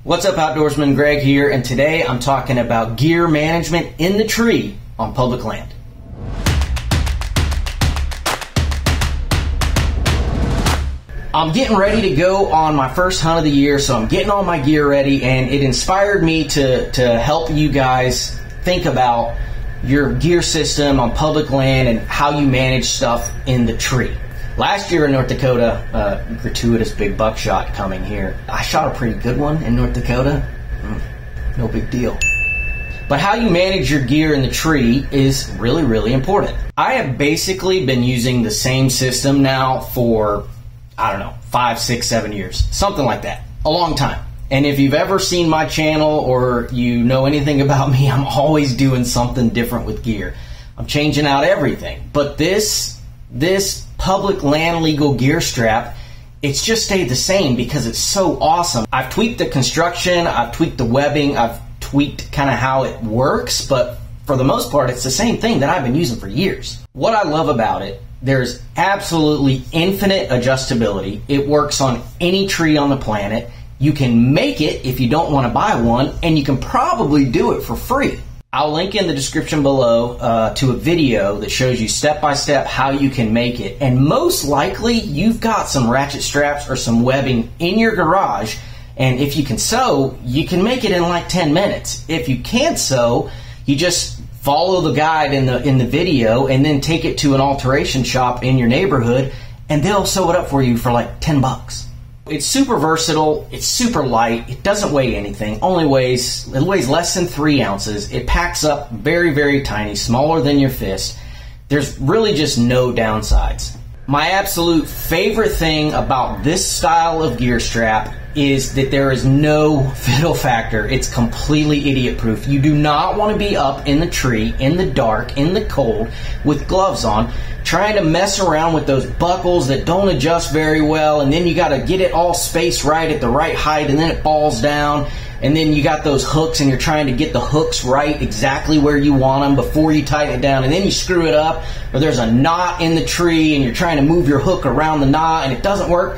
What's up, outdoorsman? Greg here, and today I'm talking about gear management in the tree on public land. I'm getting ready to go on my first hunt of the year, so I'm getting all my gear ready, and it inspired me to help you guys think about your gear system on public land and how you manage stuff in the tree. Last year in North Dakota, gratuitous big buckshot coming here. I shot a pretty good one in North Dakota. No big deal. But how you manage your gear in the tree is really, really important. I have basically been using the same system now for, I don't know, 5, 6, 7 years. Something like that. A long time. And if you've ever seen my channel or you know anything about me, I'm always doing something different with gear. I'm changing out everything. But this public land legal gear strap, it's just stayed the same because it's so awesome. I've tweaked the construction, I've tweaked the webbing, I've tweaked kind of how it works, but for the most part, it's the same thing that I've been using for years. What I love about it, there's absolutely infinite adjustability. It works on any tree on the planet. You can make it if you don't want to buy one, and you can probably do it for free. I'll link in the description below to a video that shows you step-by-step how you can make it. And most likely, you've got some ratchet straps or some webbing in your garage. And if you can sew, you can make it in like 10 minutes. If you can't sew, you just follow the guide in the video and then take it to an alteration shop in your neighborhood, and they'll sew it up for you for like 10 bucks. It's super versatile, it's super light, it doesn't weigh anything, it weighs less than 3 ounces, it packs up very, very tiny, smaller than your fist. There's really just no downsides. My absolute favorite thing about this style of gear strap is that there is no fiddle factor. It's completely idiot proof. You do not want to be up in the tree, in the dark, in the cold, with gloves on, trying to mess around with those buckles that don't adjust very well, and then you got to get it all spaced right at the right height, and then it falls down, and then you got those hooks and you're trying to get the hooks right exactly where you want them before you tighten it down, and then you screw it up, or there's a knot in the tree and you're trying to move your hook around the knot and it doesn't work.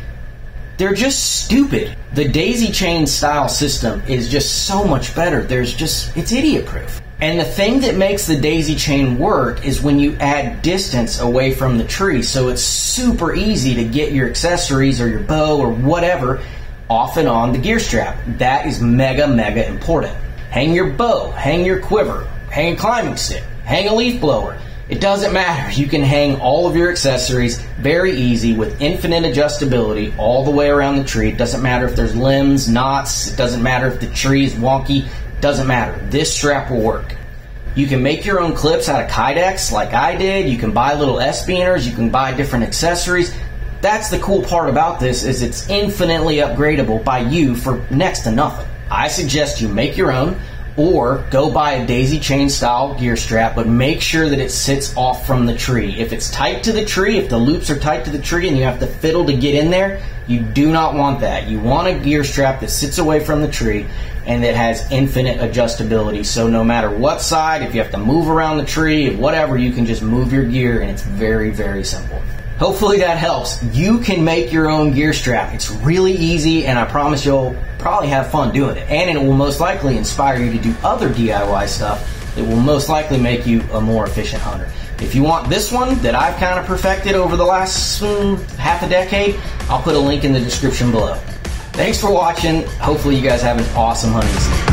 They're just stupid. The daisy chain style system is just so much better. It's idiot proof. And the thing that makes the daisy chain work is when you add distance away from the tree. So it's super easy to get your accessories or your bow or whatever off and on the gear strap. That is mega, mega important. Hang your bow, hang your quiver, hang a climbing stick, hang a leaf blower. It doesn't matter. You can hang all of your accessories very easy with infinite adjustability all the way around the tree. It doesn't matter if there's limbs, knots. It doesn't matter if the tree is wonky. It doesn't matter. This strap will work. You can make your own clips out of Kydex like I did. You can buy little S-beaners. You can buy different accessories. That's the cool part about this, is it's infinitely upgradable by you for next to nothing. I suggest you make your own, or go buy a daisy chain style gear strap, but make sure that it sits off from the tree. If it's tight to the tree, if the loops are tight to the tree and you have to fiddle to get in there, you do not want that. You want a gear strap that sits away from the tree and that has infinite adjustability. So no matter what side, if you have to move around the tree, whatever, you can just move your gear, and it's very, very simple. Hopefully that helps. You can make your own gear strap. It's really easy, and I promise you'll probably have fun doing it. And it will most likely inspire you to do other DIY stuff that will most likely make you a more efficient hunter. If you want this one that I've kind of perfected over the last half a decade, I'll put a link in the description below. Thanks for watching. Hopefully you guys have an awesome hunting season.